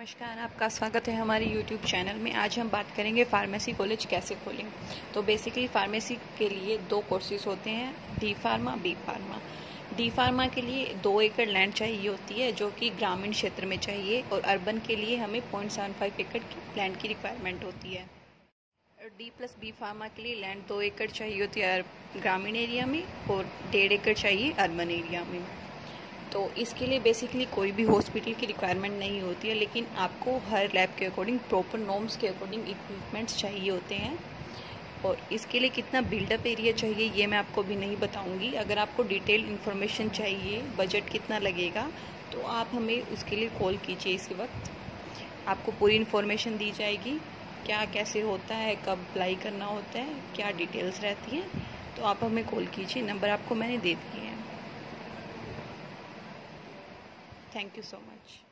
नमस्कार, आपका स्वागत है हमारे YouTube चैनल में। आज हम बात करेंगे फार्मेसी कॉलेज कैसे खोलें। तो बेसिकली फार्मेसी के लिए दो कोर्सेज होते हैं, D pharma, B pharma. D pharma के लिए 2 एकड़ लैंड चाहिए होती है जो कि ग्रामीण क्षेत्र में चाहिए, और अर्बन के लिए हमें 0.75 एकड़ की लैंड की रिक्वायरमेंट होती है। डी प्लस बी फार्मा के लिए लैंड 2 एकड़ चाहिए होती है ग्रामीण एरिया में, और 1.5 एकड़ चाहिए अर्बन एरिया में। तो इसके लिए बेसिकली कोई भी हॉस्पिटल की रिक्वायरमेंट नहीं होती है, लेकिन आपको हर लैब के अकॉर्डिंग, प्रॉपर नॉर्म्स के अकॉर्डिंग इक्विपमेंट्स चाहिए होते हैं। और इसके लिए कितना बिल्डअप एरिया चाहिए ये मैं आपको भी नहीं बताऊंगी। अगर आपको डिटेल इन्फॉर्मेशन चाहिए, बजट कितना लगेगा, तो आप हमें उसके लिए कॉल कीजिए। इसी वक्त आपको पूरी इन्फॉर्मेशन दी जाएगी, क्या कैसे होता है, कब अप्लाई करना होता है, क्या डिटेल्स रहती हैं। तो आप हमें कॉल कीजिए, नंबर आपको मैंने दे दिए हैं। Thank you so much.